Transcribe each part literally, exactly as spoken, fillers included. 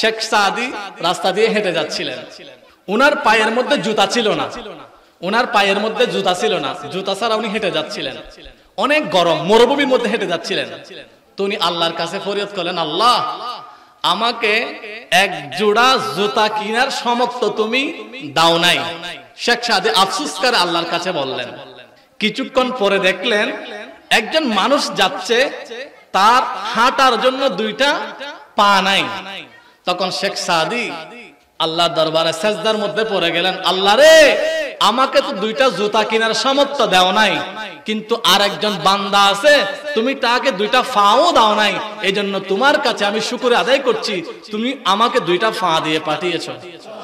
শেখ সাদি রাস্তা দিয়ে হেঁটে যাচ্ছিলেন। উনার পায়ের মধ্যে জুতা ছিল না, উনার পায়ের মধ্যে জুতা ছিল না, জুতা ছাড়া উনি হেঁটে যাচ্ছিলেন। অনেক গরম, মরুভূমির মধ্যে হেঁটে যাচ্ছিলেন। তো উনি আল্লাহর কাছে ফরিয়াদ করলেন, আল্লাহ আমাকে এক জোড়া জুতা কেনার সামর্থ্য তুমি দাও নাই। শেখ সাদি আফসোস করে আল্লাহর কাছে বললেন। কিছুক্ষণ পরে দেখলেন একজন মানুষ যাচ্ছে, তার হাঁটার জন্য দুইটা পা নাই। তখন শেখ সাদি আল্লাহর দরবারে সেজদার মধ্যে পড়ে গেলেন, আল্লাহ রে আমাকে তো দুইটা জুতা কেনার সামর্থ্য দাও নাই, কিন্তু আর একজন বান্দা আছে তুমি তাকে দুইটা পাও দাও নাই, এই জন্য তোমার কাছে আমি শুকর আদায় করছি, তুমি আমাকে দুইটা পা দিয়ে পাঠিয়েছো।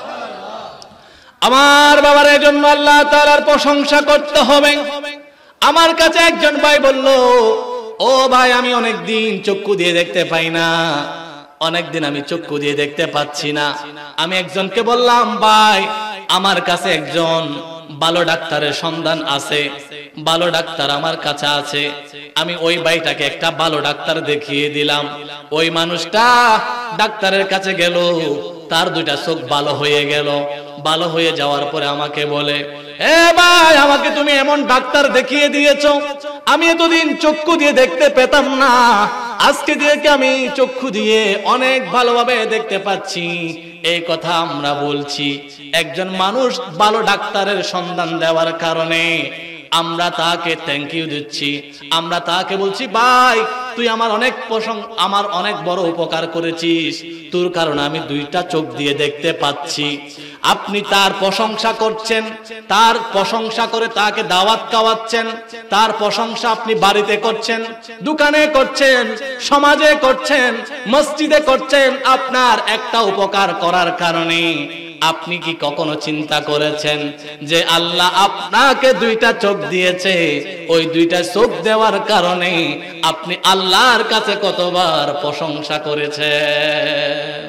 আমার বাবার এই জন্য আল্লাহ তাআলার প্রশংসা করতে হবে। আমার কাছে একজন ভাই বলল, ও ভাই আমি অনেক দিন চক্ষু দিয়ে দেখতে পাই না, অনেকদিন আমি চক্ষু দিয়ে দেখতে পাচ্ছি না। আমি একজনকে বললাম, ভাই আমার কাছে একজন ভালো ডাক্তারের সন্ধান আছে, ভালো ডাক্তার আমার কাছে আছে। আমি ওই ভাইটাকে একটা ভালো ডাক্তার দেখিয়ে দিলাম। ওই মানুষটা ডাক্তারের কাছে গেল, তার দুইটা চোখ ভালো হয়ে গেল। ভালো হয়ে যাওয়ার পরে আমাকে বলে, এ ভাই আমাকে তুমি এমন ডাক্তার দেখিয়ে দিয়েছো, আমি এতদিন চক্ষু দিয়ে দেখতে পেতাম না, আজকে দিয়ে আমি চক্ষু দিয়ে অনেক ভালোভাবে দেখতে পাচ্ছি। এই কথা আমরা বলছি একজন মানুষ ভালো ডাক্তারের সন্ধান দেওয়ার কারণে আমরা তাকে থ্যাংক ইউ দিচ্ছি। আমরা তাকে বলছি, ভাই তুই আমার অনেক প্রশংসা, আমার অনেক বড় উপকার করেছিস, তোর কারণে আমি দুইটা চোখ দিয়ে দেখতে পাচ্ছি। আপনি তার প্রশংসা করছেন, তার প্রশংসা করে তাকে দাওয়াত খাওয়াচ্ছেন, তার প্রশংসা আপনি বাড়িতে করছেন, দোকানে করছেন, সমাজে করছেন, মসজিদে করছেন, আপনার একটা উপকার করার কারণে আপনি কি কখনো চিন্তা করেছেন যে আল্লাহ আপনাকে দুইটা চোখ দিয়েছে, ওই দুইটা চোখ দেওয়ার কারণে আপনি আল্লাহর কাছে কতবার প্রশংসা করেছেন?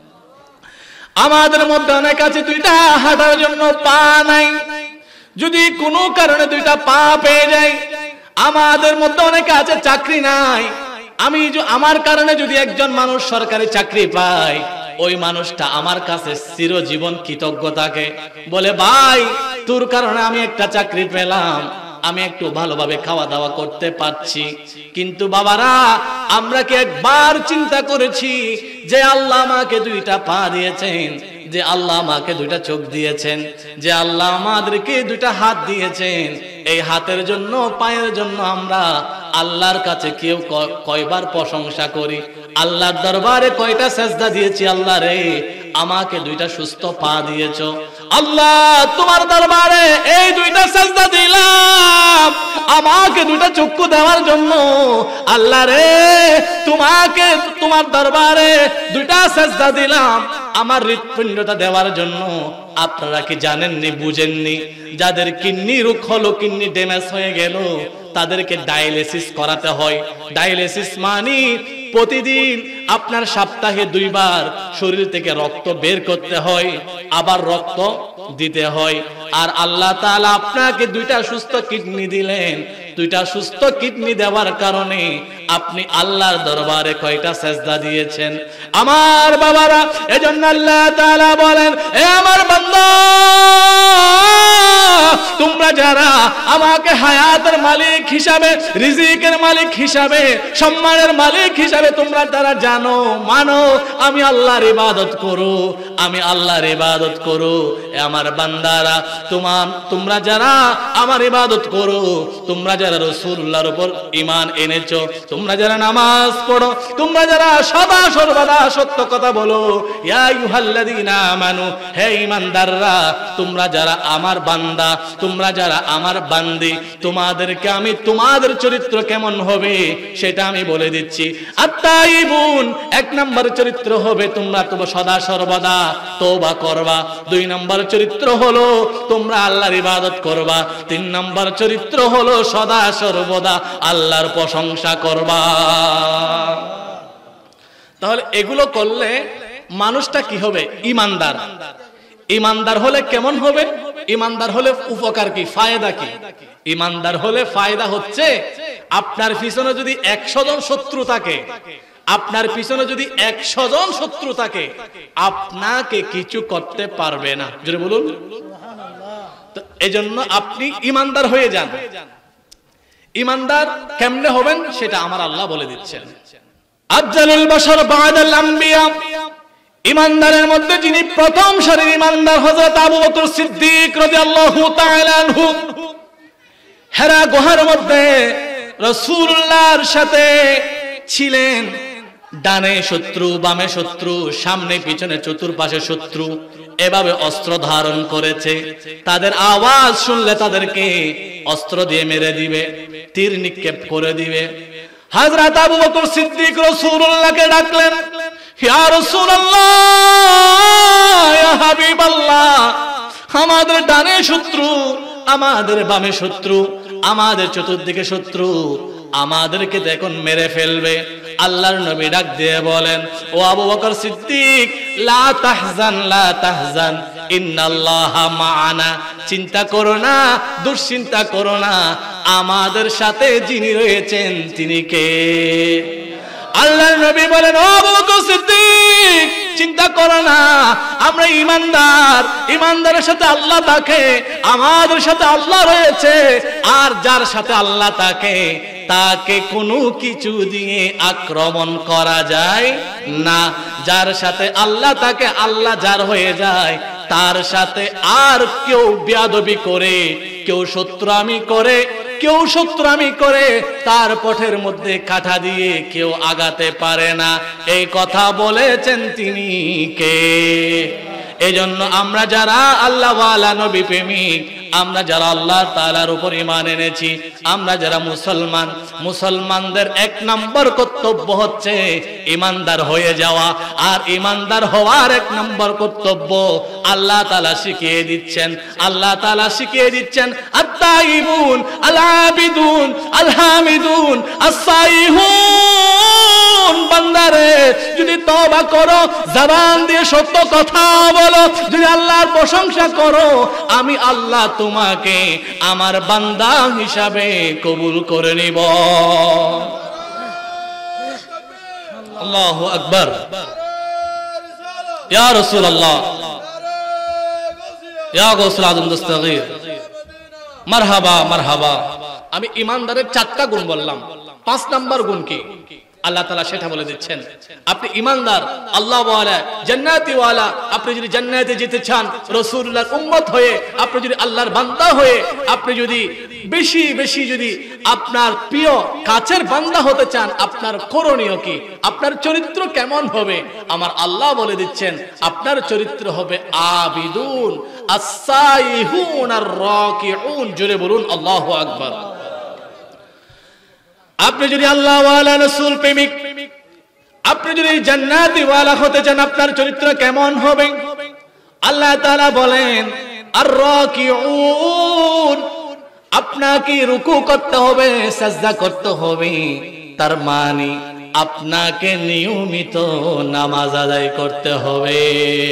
আমাদের মধ্যে অনেক আছে দুইটা হাঁটার জন্য পা নাই, যদি কোনো কারণে দুইটা পা পেয়ে যায়। আমাদের মধ্যে অনেকে আছে চাকরি নাই, আমি আমার কারণে যদি একজন মানুষ সরকারি চাকরি পায়, ওই মানুষটা আমার কাছে চিরজীবন কৃতজ্ঞ থাকে, বলে ভাই তোর কারণে আমি একটা চাকরি পেলাম, আমি একটু ভালোভাবে খাওয়া দাওয়া করতে পারছি। কিন্তু বাবারা আমরা কি একবার চিন্তা করেছি যে আল্লাহ আমাকে দুইটা পা দিয়েছেন, যে আল্লাহ আমাকে দুইটা চোখ দিয়েছেন, যে আল্লাহ আমাদেরকে দুইটা হাত দিয়েছেন, এই হাতের জন্য পায়ের জন্য আমরা আল্লাহর কাছে কেউ কয়বার প্রশংসা করি? আল্লাহর দরবারে কয়টা সেজদা দিয়েছি, আল্লাহ রে আমাকে দুইটা সুস্থ পা দিয়েছো, আল্লাহ তোমার দরবারে এই দুইটা সেজদা দিলাম আমাকে দুইটা চক্ষু দেওয়ার জন্য, আল্লাহ রে তোমাকে তোমার দরবারে দুইটা সেজদা দিলাম আমার হৃৎপিণ্ডটা দেওয়ার জন্য। আপনারা কি জানেননি, বুঝেননি? যাদের কিডনি রোগ হলো, কিডনি ড্যামেজ হয়ে গেল, তাদেরকে ডায়ালিসিস করাতে হয়। ডায়ালিসিস মানে প্রতিদিন আপনার সপ্তাহে দুইবার শরীর থেকে রক্ত বের করতে হয়, আবার রক্ত দিতে হয়। আর আল্লাহ তাআলা আপনাকে দুইটা সুস্থ কিডনি দিলেন, দুইটা সুস্থ কিডনি দেওয়ার কারণে আপনি আল্লাহর দরবারে কয়টা সেজদা দিয়েছেন? আমার বাবারা, এজন্য আল্লাহ তাআলা বলেন, এ আমার বান্দা তোমরা যারা আমাকে হায়াতের মালিক হিসাবে, রিজিকের মালিক হিসাবে, সম্মানের মালিক হিসাবে তোমরা তারা জানো, মানো, আমি আল্লাহর ইবাদত করো, আমি আল্লাহর ইবাদত করো। এ আমার বান্দারা, তোমার তোমরা যারা আমার ইবাদত করো, তোমরা যারা রাসূলুল্লাহর উপর ঈমান এনেছো, তোমরা যারা নামাজ পড়ো, তোমরা যারা সদা সর্বদা সত্য কথা বলো, ইয়া আইয়ুহাল্লাযীনা আমানু, হে ঈমানদাররা, তোমরা যারা আমার বান্দা, তোমরা যারা আমার বান্দি, তোমাদেরকে আমি তোমাদের চরিত্র কেমন হবে সেটা আমি বলে দিচ্ছি। আত্তাইবুন, এক নম্বর চরিত্র হবে তোমরা তো সদা সর্বদা তওবা করবা। দুই নম্বর চরিত্র হলো তোমরা আল্লাহর ইবাদত করবা। তিন নম্বর চরিত্র হলো সদা সর্বদা আল্লাহর প্রশংসা করবা। তাহলে এগুলো করলে মানুষটা কি হবে? ঈমানদার। ঈমানদার হলে কেমন হবে? ঈমানদার হলে উপকার কি, ফায়দা কি? ঈমানদার হলে ফায়দা হচ্ছে আপনার পিছনে যদি একশো জন শত্রু থাকে, আপনার পিছনে যদি একশো জন শত্রু থাকে আপনাকে কিছু করতে পারবে না। জোরে বলুন সুবহানাল্লাহ। তো এজন্য আপনি ঈমানদার হয়ে যান। ঈমানদার কেমনে হবেন সেটা আমার আল্লাহ বলে দিচ্ছেন। আফজালুল বাশার বা'দাল আম্বিয়া, ঈমানদারের মধ্যে যিনি প্রথম সারির ঈমানদার হযরত আবু বকর সিদ্দিক রাদিয়াল্লাহু তাআলা আনহু। হেরা গুহার মধ্যে রাসূলুল্লাহর সাথে ছিলেন, ডানে শত্রু, বামে শত্রু, সামনে পিছনে চতুর্পাশে শত্রু, এভাবে অস্ত্র ধারণ করেছে। তাদের আওয়াজ শুনলে তাদেরকে অস্ত্র দিয়ে মেরে দিবে, তীর নিক্ষেপ করে দিবে। হযরত আবু বকর সিদ্দিক রাসূলুল্লাহকে ডাকলেন, ইয়া রাসূলুল্লাহ, ইয়া হাবিবাল্লাহ, আমাদের ডানে শত্রু, আমাদের বামে শত্রু, আমাদের চতুর্দিকে শত্রু, আমাদেরকে দেখুন মেরে ফেলবে। আল্লাহর নবী ডাক দিয়ে বলেন, ও আবু বকর সিদ্দিক, লা তাহজান লা তাহজান ইন্নাল্লাহা মা'ানা, চিন্তা করো না, দুশ্চিন্তা করো না, আমাদের সাথে যিনি রয়েছেন তিনি কে? আল্লাহর নবী বলেন, ও আবু বকর সিদ্দিক, চিন্তা করো না, আমরা ঈমানদার, ঈমানদারের সাথে আল্লাহ থাকে, আমাদের সাথে আল্লাহ রয়েছে, আর যার সাথে আল্লাহ থাকে তাকে কোনো কিছু দিয়ে আক্রমণ করা যায় না। যার সাথে আল্লাহ তাকে, আল্লাহ যার হয়ে যায়, তার সাথে আর কেউ বেয়াদবি করে, কেউ শত্রুমি করে, কেউ শত্রুমি করে তার পথের মধ্যে কাঁটা দিয়ে কেউ আগাতে পারে না। এই কথা বলেছেন তিনি কে? এজন্য আমরা যারা আল্লাহ ওয়ালা নবী প্রেমিক, আমরা যারা আল্লাহ তাআলার উপর ঈমান এনেছি, আমরা যারা মুসলমান, মুসলমানদের এক নম্বর কর্তব্য হচ্ছে ঈমানদার হয়ে যাওয়া। আর ঈমানদার হওয়ার এক নম্বর কর্তব্য আল্লাহ তাআলা শিখিয়ে দিচ্ছেন। আল্লাহ তাআলা শিখিয়ে দিচ্ছেন, আত-তাইবুন আল-আবিদুন আল-হামিদুন আস-সাইহুন, বান্দারে যদি তওবা করো, জবান দিয়ে সত্য কথা বলো, যদি আল্লাহর প্রশংসা করো, আমি আল্লাহ তোমাকে আমার বান্দা হিসাবে কবুল করে নিব। আল্লাহু আকবার। ইয়া রাসূলুল্লাহ, ইয়া গাউসুল আযম দস্তগীর, মারহাবা মারহাবা। আমি ঈমানদারের চারটা গুণ বললাম, পাঁচ নাম্বার গুণ কি আল্লাহ তাআলা সেটা বলে দিচ্ছেন। আপনি ঈমানদার, আল্লাহ ওয়ালা, জান্নাতি ওয়ালা, আপনি যদি জান্নাতে যেতে চান, রাসূলুল্লাহর উম্মত হয়ে, আপনি যদি আল্লাহর বান্দা হয়ে, আপনি যদি বেশি বেশি যদি আপনার প্রিয় কাছের বান্দা হতে চান, আপনার করণীয় কি, আপনার চরিত্র কেমন হবে? আমার আল্লাহ বলে দিচ্ছেন, আপনার চরিত্র হবে আবিদুন আস-সাইহুন আর-রাকিউন। জোরে বলুন আল্লাহু আকবার। আপনি যদি আল্লাহ ওয়ালা, রাসূল প্রেমিক, আপনি যদি জান্নাতি ওয়ালা হতে চান, আপনার চরিত্র কেমন হবে? আল্লাহ তাআলা বলেন, আর-রাকিউন, আপনাকে রুকু করতে হবে, সাজদা করতে হবে, তার মানে আপনাকে নিয়মিত নামাজ আদায় করতে হবে।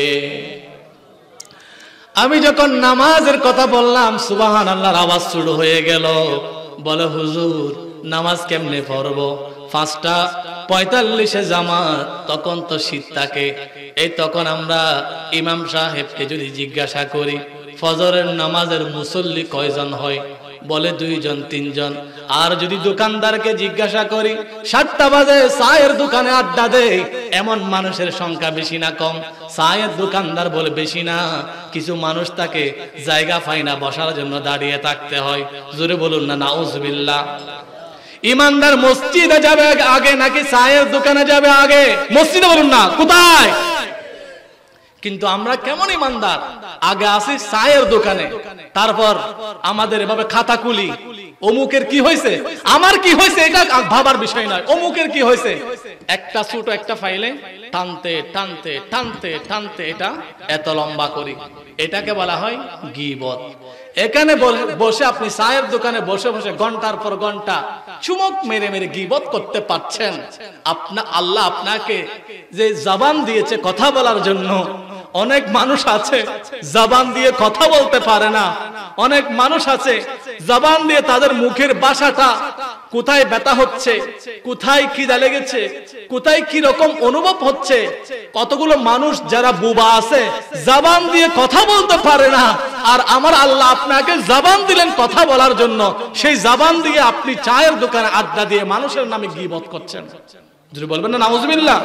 আমি যখন নামাজের কথা বললাম, সুবহানাল্লাহর আওয়াজ শুরু হয়ে গেল। বলে, হুজুর নামাজ কেমনে পড়বো? পাঁচটা পঁয়তাল্লিশে জামাত, তখন তো শীত থাকে। এই তখন আমরা ইমাম সাহেবকে যদি জিজ্ঞাসা করি, ফজরের নামাজের মুসল্লি কয়জন হয়? বলে দুইজন তিনজন। আর যদি দোকানদারকে জিজ্ঞাসা করি, সাতটা বাজে চায়ের দোকানে আড্ডা দেয়, এমন মানুষের সংখ্যা বেশি না কম? চায়ের দোকানদার বলে বেশি না, কিছু মানুষ তাকে জায়গা পায় না, বসার জন্য দাঁড়িয়ে থাকতে হয়। জোরে বলুন না নাউজুবিল্লাহ। ঈমানদার মসজিদে যাবে আগে নাকি চায়ের দোকানে যাবে আগে? মসজিদে বলুন না, কোথায়? কিন্তু আমরা কেমন ঈমানদার, আগে আসি চায়ের দোকানে, তারপর আমাদের এভাবে খাতা খুলি, অমুকের কি হয়েছে, আমার কি হয়েছে, এটা ভাবার বিষয় নয়। অমুকের কি হয়েছে, একটা ছোট একটা ফাইলে টানতে টানতে টানতে টানতে এটা এত লম্বা করি, এটাকে বলা হয় গীবত। এখানে বসে আপনি চায়ের দোকানে বসে বসে ঘন্টার পর ঘন্টা চুমক মেরে মেরে গীবত করতে পারছেন। আপনা আল্লাহ আপনাকে যে জবান দিয়েছে কথা বলার জন্য, অনেক মানুষ আছে জবান দিয়ে কথা বলতে পারে না, অনেক মানুষ আছে জবান দিয়ে তাদের মুখের ভাষাটা কোথায় ব্যথা হচ্ছে, কোথায় খিদা লেগেছে, কোথায় কি রকম অনুভব হচ্ছে। কতগুলো মানুষ যারা বুবা আছে জবান দিয়ে কথা বলতে পারে না, আর আমার আল্লাহ আপনাকে জবান দিলেন কথা বলার জন্য, সেই জবান দিয়ে আপনি চায়ের দোকানে আড্ডা দিয়ে মানুষের নামে গীবত করছেন। যদি বলবেন না নাউজুবিল্লাহ।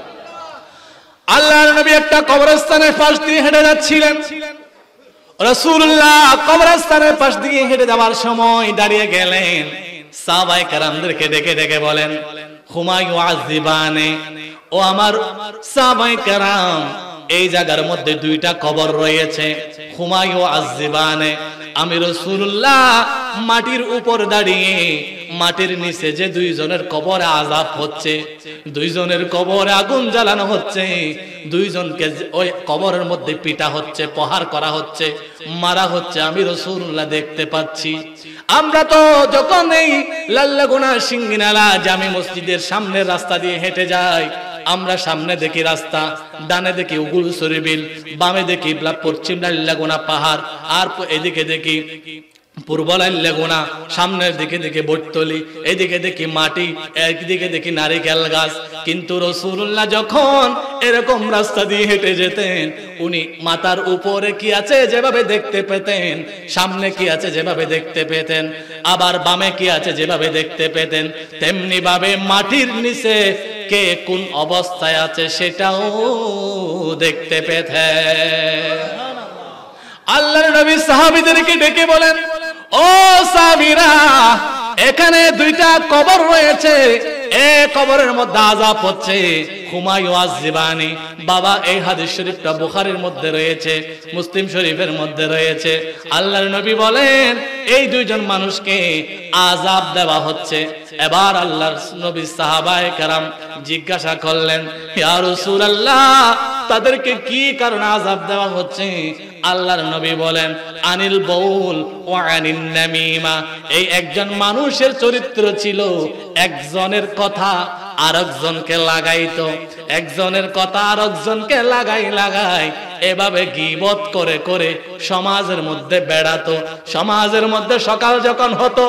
আল্লাহর নবী একটা কবরস্থানের পাশ দিয়ে হেঁটে যাচ্ছিলেন। রাসূলুল্লাহ কবরস্থানের পাশ দিয়ে হেঁটে যাওয়ার সময় দাঁড়িয়ে গেলেন। সাহাবায়ে কেরামদেরকে ডেকে ডেকে বলেন, হুমা ইউআযিবানে, ও আমার সাহাবায়ে কেরাম, এই জায়গার মধ্যে দুইটা কবর রয়েছে। হুমা ইউআযিবানে, আমি রাসূলুল্লাহ মাটির উপর দাঁড়িয়ে মাটির নিচে যে দুইজনের কবরে আযাব হচ্ছে, দুইজনের কবরে আগুন জ্বালানো হচ্ছে, দুইজনকে ওই কবরের মধ্যে পিটা হচ্ছে, প্রহার করা হচ্ছে, মারা হচ্ছে, আমি রাসূলুল্লাহ দেখতে পাচ্ছি। আমরা তো যখন এই লাল্লাগুনা সিঙ্গিনালা জামি মসজিদের সামনের রাস্তা দিয়ে হেঁটে যাই, আমরা সামনে দেখি রাস্তা, ডানে দেখি উগুল সরিবিল, বামে দেখি পশ্চিম লাল্লাগুনা পাহাড়, আর এদিকে দেখি পূর্ব লাল্লাগুনা, সামনের দিকে দেখি বটতলি, এদিকে দেখি মাটি, একদিকে দেখি নারিকেল গাছ। কিন্তু রাসূলুল্লাহ যখন এরকম রাস্তা দিয়ে হেঁটে যেতেন, উনি মাথার উপরে কি আছে যেভাবে দেখতে পেতেন, সামনে কি আছে যেভাবে দেখতে পেতেন, আবার বামে কি আছে যেভাবে দেখতে পেতেন, তেমনি ভাবে মাটির নিচে কে কোন অবস্থায় আছে সেটাও দেখতে পেতেন। আল্লাহর নবী সাহাবীদেরকে ডেকে বলেন, ও সাহাবীরা, এখানে দুইটা কবর রয়েছে, এক কবরের মধ্যে আযাব হচ্ছে, হুমা ইউআযিবানি। বাবা, এই হাদিস শরীফটা বুখারীর মধ্যে রয়েছে, মুসলিম শরীফের মধ্যে রয়েছে। আল্লাহর নবী বলেন, এই দুইজন মানুষকে আযাব দেওয়া হচ্ছে। এবার আল্লাহর নবী সাহাবায়ে কেরাম জিজ্ঞাসা করলেন, ইয়া রাসূলুল্লাহ, তাদেরকে কি কারণে আযাব দেওয়া হচ্ছে? আল্লাহর নবী বলেন, আনিল বাউল ওয়া আনিন নামিমা। এই একজন মানুষের চরিত্র ছিল একজনের কথা আরেকজনকে লাগাইতো, একজনের কথা আরেকজনকে লাগাই লাগাই এভাবে গীবত করে করে সমাজের মধ্যে বেড়াতো। সমাজের মধ্যে সকাল যখন হতো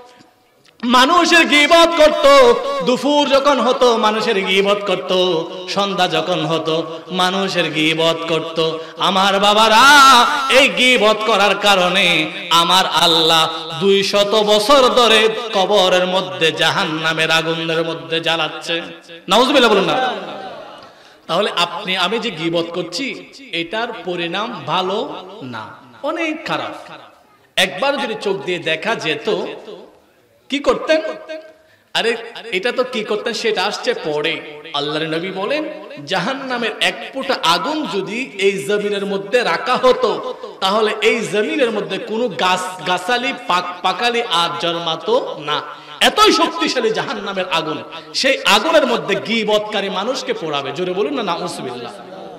মানুষের গীবত করত, দুপুর যখন হতো মানুষের গীবত করত, সন্ধ্যা যখন হতো মানুষের গীবত করত। আমার বাবারা, এই গীবত করার কারণে আমার আল্লাহ দুই শত বছর ধরে কবরের মধ্যে জাহান্নামের আগুনের মধ্যে জ্বালাচ্ছে। নাউজুবিল্লাহ বলুন না। তাহলে আপনি আমি যে গীবত করছি এটার পরিণাম ভালো না, অনেক খারাপ। একবার যদি চোখ দিয়ে দেখা যেত কি করতেন? আরে এটা তো কি করতেন সেটা আসছে পরে। আল্লাহর নবী বলেন, জাহান্নামের এক ফোঁটা আগুন যদি এই জমিনের মধ্যে রাখা হতো, তাহলে এই জমিনের মধ্যে কোনো গাছ গাছালি পাক পাকালি আর জন্মাতো না। এতই শক্তিশালী জাহান্নামের আগুন। সেই আগুনের মধ্যে গীবতকারী মানুষকে পোড়াবে। জোরে বলুন না নাউজুবিল্লাহ।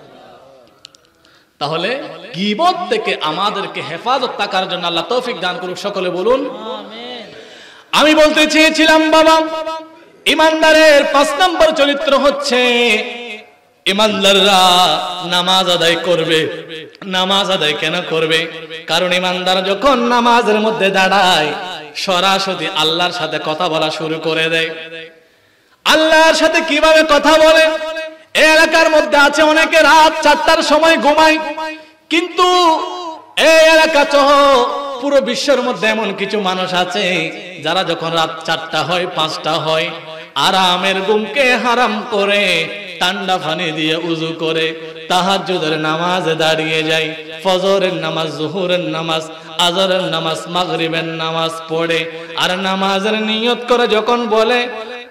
তাহলে গীবত থেকে আমাদেরকে হেফাজত থাকার জন্য আল্লাহ তৌফিক দান করুক। সকলে বলুন আমিন। আমি বলতে চেয়েছিলাম বাবা, ইমানদারের পাঁচ নম্বর চরিত্র হচ্ছে ইমানদাররা নামাজ আদায় করবে। নামাজ আদায় কেন করবে? কারণ ইমানদার যখন নামাজের মধ্যে দাঁড়ায় সরাসরি আল্লাহর সাথে কথা বলা শুরু করে দেয়। আল্লাহর সাথে কিভাবে কথা বলে? এই এলাকার মধ্যে আছে অনেকে রাত চারটার সময় ঘুমায়, কিন্তু এই এলাকা সহ পুরো বিশ্বের মধ্যে এমন কিছু মানুষ আছে যারা যখন রাত চারটা হয় পাঁচটা হয় আরামের ঘুমকে হারাম করে ঠান্ডা পানি দিয়ে উযু করে তাহাজ্জুদের নামাজে দাঁড়িয়ে যায়, ফজরের নামাজ, জোহরের নামাজ, আসরের নামাজ, মাগরিবের নামাজ পড়ে আর নামাজের নিয়ত করে যখন বলে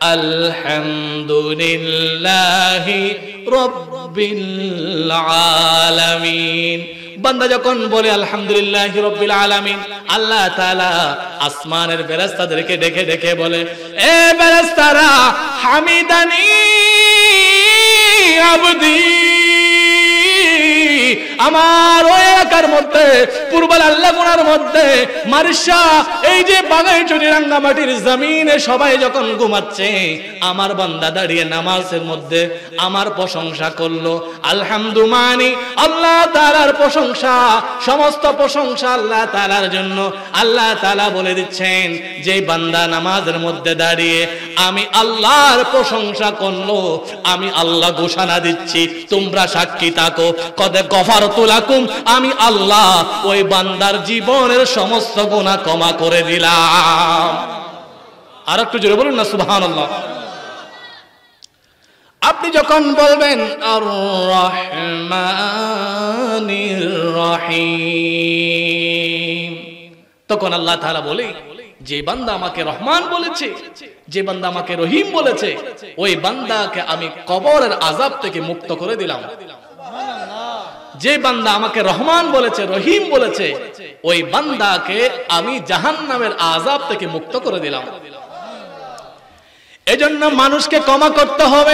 আলহামদুলিল্লাহি রাব্বিল আলামিন, বান্দা যখন বলে আলহামদুলিল্লাহি রাব্বিল আলামিন, আল্লাহ তাআলা আসমানের ফেরেশতাদেরকে ডেকে ডেকে বলে, এ ফেরেশতারা, হামিদানি আবদি, আমার ওই এলাকার এলাকার মধ্যে পূর্বাল আল্লাহ গুনার মধ্যে মারিশা এই যে বাগাইছড়ি রাঙ্গামাটির জমিনে সবাই যখন ঘুমাচ্ছে আমার বান্দা দাঁড়িয়ে নামাজের মধ্যে আমার প্রশংসা করলো। আলহামদু মানি আল্লাহ তাআলার প্রশংসা, সমস্ত প্রশংসা আল্লাহ তাআলার জন্য। আল্লাহ তাআলা বলে দিচ্ছেন যে বান্দা নামাজের মধ্যে দাঁড়িয়ে আমি আল্লাহর প্রশংসা করলো, আমি আল্লাহ ঘোষণা দিচ্ছি তোমরা সাক্ষী থাকো, কদে গফারতু লাকুম, আমি আল্লাহ ওই বান্দার জীবনের সমস্ত গুনাহ ক্ষমা করে দিলাম। আর একটু জোরে বলুন না সুবহানাল্লাহ। আপনি যখন বলবেন আর রহমানির রহিম, তখন আল্লাহ তাআলা বলে যে বান্দা আমাকে রহমান বলেছে, যে বান্দা আমাকে রহিম বলেছে, ওই বান্দাকে আমি কবরের আযাব থেকে মুক্ত করে দিলাম। যে বান্দা আমাকে রহমান বলেছে, রহিম বলেছে, ওই বান্দাকে আমি জাহান্নামের আযাব থেকে মুক্ত করে দিলাম। এজন্য মানুষকে ক্ষমা করতে হবে।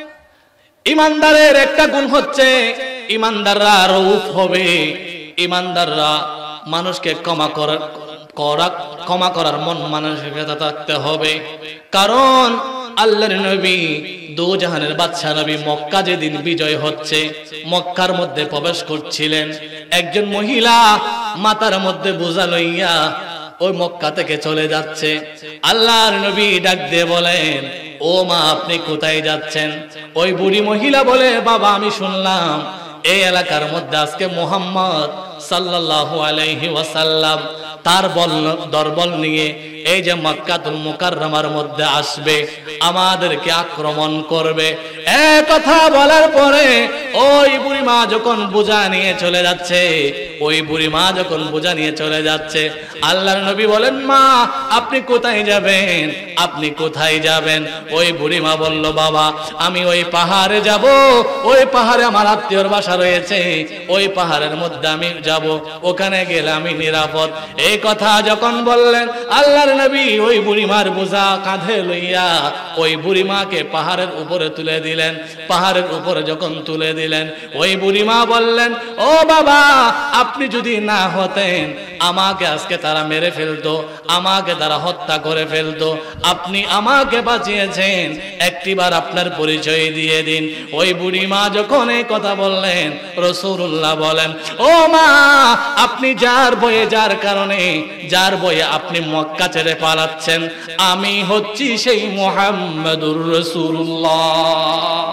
ঈমানদারের একটা গুণ হচ্ছে ঈমানদাররা রউফ হবে, ঈমানদাররা মানুষকে ক্ষমা করার করা ক্ষমা করার মন মানসিকতা থাকতে হবে। কারণ আল্লাহর নবী দু জাহানের বাদশা নবী মক্কা যেদিন বিজয় হচ্ছে, মক্কার মধ্যে প্রবেশ করছিলেন, একজন মহিলা মাথার মধ্যে বোঝা লইয়া ওই মক্কা থেকে চলে যাচ্ছে। আল্লাহর নবী ডাক দিয়ে বলেন, ও মা আপনি কোথায় যাচ্ছেন? ওই বুড়ি মহিলা বলে, বাবা আমি শুনলাম এই এলাকার মধ্যে আজকে মুহাম্মদ সাল্লাল্লাহু আলাইহি ওয়াসাল্লাম তার বল দরবল নিয়ে এই যে মক্কাতুল মুকাররমার মধ্যে আসবে, আমাদেরকে আক্রমণ করবে। এই কথা বলার পরে ওই বুড়ি মা যখন বোঝা নিয়ে চলে যাচ্ছে, ওই বুড়ি মা যখন বোঝা নিয়ে চলে যাচ্ছে, আল্লাহর নবী বলেন, মা আপনি কোথায় যাবেন? আপনি কোথায় যাবেন? ওই বুড়ি মা বলল, বাবা আমি ওই পাহাড়ে যাব, ওই পাহাড়ে আমার আত্মীয়র বাসা রয়েছে, ওই পাহাড়ের মধ্যে আমি যাব, ওখানে গেলে আমি নিরাপদ। এই কথা যখন বললেন, আল্লাহর নবী ওই বুড়িমার বোঝা কাঁধে লইয়া ওই বুড়িমাকে পাহাড়ের উপরে তুলে দিলেন। পাহাড়ের উপরে যখন তুলে দিলেন, ওই বুড়িমা বললেন, ও বাবা আপনি যদি না হতেন আমাকে আজকে তারা মেরে ফেলতো, আমাকে তারা হত্যা করে ফেলতো, আপনি আমাকে বাঁচিয়েছেন, একটিবার আপনার পরিচয় দিয়ে দিন। ওই বুড়িমা যখন এই কথা বললেন, রাসূলুল্লাহ বলেন, ও মা আপনি যার বয়ে যার কারণে যার বয়ে আপনি মক্কা ছেড়ে পালাচ্ছেন, আমি হচ্ছি সেই মুহাম্মাদুর রাসূলুল্লাহ।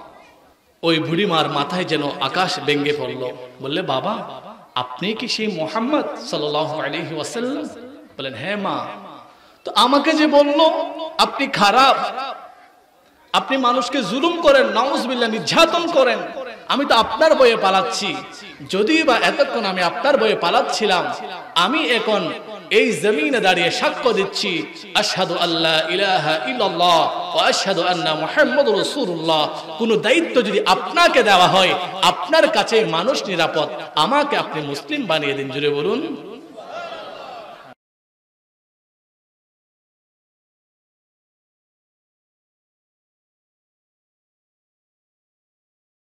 ওই বুড়িমার মাথায় যেন আকাশ ভেঙে পড়ল। বললে, বাবা আপনি কি সেই মুহাম্মদ সাল্লাল্লাহু আলাইহি ওয়াসাল্লাম? বলেন, হ্যাঁ মা। তো আমাকে যে বলল আপনি খারাপ, আপনি মানুষকে জুলুম করেন, নাউজুবিল্লাহ নির্যাতন করেন, আমি তো আপনার বয়ে পালাচ্ছি। যদিও বা এতক্ষণ আমি আপনার বয়ে পালাচ্ছিলাম, আমি এখন এই জমিনে দাঁড়িয়ে সাক্ষ্য দিচ্ছি, আশহাদু আল্লা ইলাহা ইল্লাল্লাহ ওয়া আশহাদু আন্না মুহাম্মাদুর রাসূলুল্লাহ। কোন দায়িত্ব যদি আপনাকে দেওয়া হয়, আপনার কাছে মানুষ নিরাপদ, আমাকে আপনি মুসলিম বানিয়ে দিন। জুড়ে বলুন।